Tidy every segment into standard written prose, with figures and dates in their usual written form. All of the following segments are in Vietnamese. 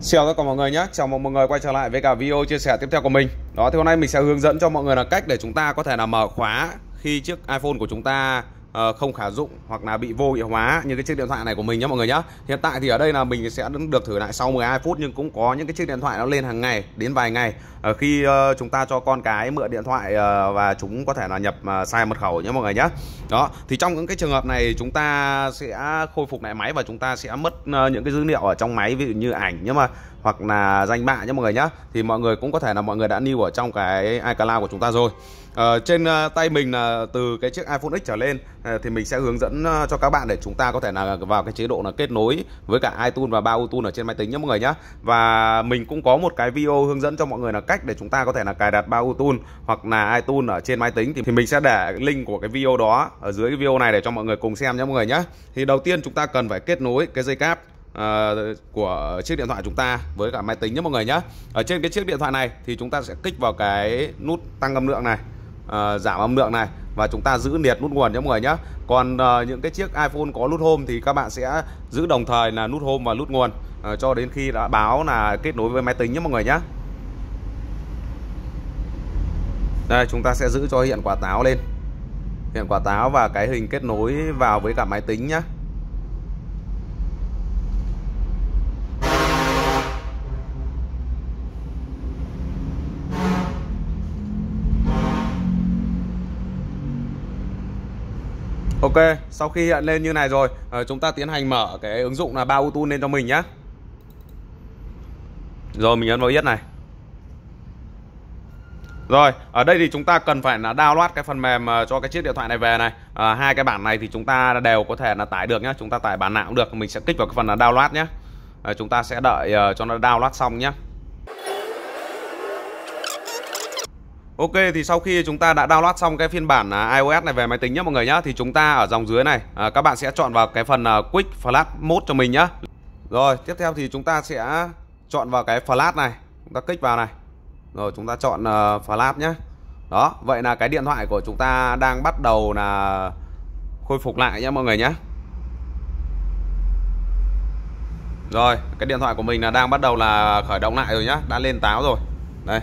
Chào tất cả mọi người nhé, chào mừng mọi người quay trở lại với cả video chia sẻ tiếp theo của mình. Đó, thì hôm nay mình sẽ hướng dẫn cho mọi người là cách để chúng ta có thể là mở khóa khi chiếc iPhone của chúng ta không khả dụng hoặc là bị vô hiệu hóa như cái chiếc điện thoại này của mình nhé mọi người nhé. Hiện tại thì ở đây là mình sẽ được thử lại sau 12 phút, nhưng cũng có những cái chiếc điện thoại nó lên hàng ngày đến vài ngày khi chúng ta cho con cái mượn điện thoại và chúng có thể là nhập sai mật khẩu nhé mọi người nhé. Đó, thì trong những cái trường hợp này chúng ta sẽ khôi phục lại máy và chúng ta sẽ mất những cái dữ liệu ở trong máy, ví dụ như ảnh nhưng mà hoặc là danh bạ nhé mọi người nhé. Thì mọi người cũng có thể là mọi người đã lưu ở trong cái iCloud của chúng ta rồi. Trên tay mình là từ cái chiếc iPhone X trở lên thì mình sẽ hướng dẫn cho các bạn để chúng ta có thể là vào cái chế độ là kết nối với cả iTunes và BaoTunes ở trên máy tính nhé mọi người nhé. Và mình cũng có một cái video hướng dẫn cho mọi người là cách để chúng ta có thể là cài đặt BaoTunes hoặc là iTunes ở trên máy tính, thì mình sẽ để link của cái video đó ở dưới cái video này để cho mọi người cùng xem nhé mọi người nhé. Thì đầu tiên chúng ta cần phải kết nối cái dây cáp của chiếc điện thoại chúng ta với cả máy tính nhé mọi người nhé. Ở trên cái chiếc điện thoại này thì chúng ta sẽ kích vào cái nút tăng âm lượng này, giảm âm lượng này, và chúng ta giữ liệt nút nguồn nhé mọi người nhé. Còn những cái chiếc iPhone có nút home thì các bạn sẽ giữ đồng thời là nút home và nút nguồn cho đến khi đã báo là kết nối với máy tính nhé mọi người nhé. Đây, chúng ta sẽ giữ cho hiện quả táo lên, hiện quả táo và cái hình kết nối vào với cả máy tính nhé. Ok, sau khi hiện lên như này rồi, chúng ta tiến hành mở cái ứng dụng là BaoTunes lên cho mình nhé. Rồi mình ấn vào yết này. Rồi, ở đây thì chúng ta cần phải là download cái phần mềm cho cái chiếc điện thoại này về này. Hai cái bản này thì chúng ta đều có thể là tải được nhé. Chúng ta tải bản nào cũng được. Mình sẽ kích vào cái phần là download nhé. Chúng ta sẽ đợi cho nó download xong nhé. Ok, thì sau khi chúng ta đã download xong cái phiên bản iOS này về máy tính nhé mọi người nhé, thì chúng ta ở dòng dưới này các bạn sẽ chọn vào cái phần Quick Flash Mode cho mình nhé. Rồi, tiếp theo thì chúng ta sẽ chọn vào cái Flash này, chúng ta kích vào này. Rồi chúng ta chọn Flash nhé. Đó, vậy là cái điện thoại của chúng ta đang bắt đầu là khôi phục lại nhé mọi người nhé. Rồi, cái điện thoại của mình là đang bắt đầu là khởi động lại rồi nhá, đã lên táo rồi. Đây.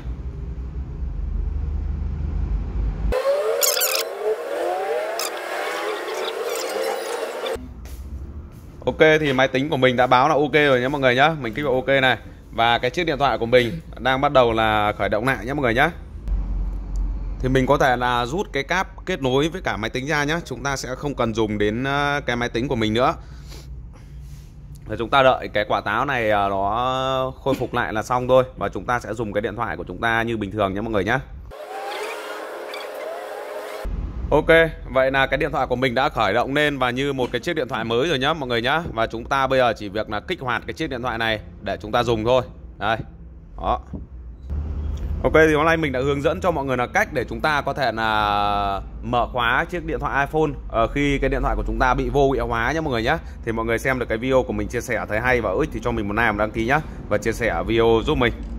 Ok, thì máy tính của mình đã báo là ok rồi nhé mọi người nhé. Mình kích vào ok này. Và cái chiếc điện thoại của mình đang bắt đầu là khởi động lại nhé mọi người nhé. Thì mình có thể là rút cái cáp kết nối với cả máy tính ra nhé. Chúng ta sẽ không cần dùng đến cái máy tính của mình nữa. Và chúng ta đợi cái quả táo này nó khôi phục lại là xong thôi. Và chúng ta sẽ dùng cái điện thoại của chúng ta như bình thường nhé mọi người nhé. Ok, vậy là cái điện thoại của mình đã khởi động lên và như một cái chiếc điện thoại mới rồi nhá mọi người nhá. Và chúng ta bây giờ chỉ việc là kích hoạt cái chiếc điện thoại này để chúng ta dùng thôi. Đây. Đó. Ok, thì hôm nay mình đã hướng dẫn cho mọi người là cách để chúng ta có thể là mở khóa chiếc điện thoại iPhone khi cái điện thoại của chúng ta bị vô hiệu hóa nhé mọi người nhé. Thì mọi người xem được cái video của mình chia sẻ thấy hay và ích thì cho mình một like, một đăng ký nhé, và chia sẻ video giúp mình.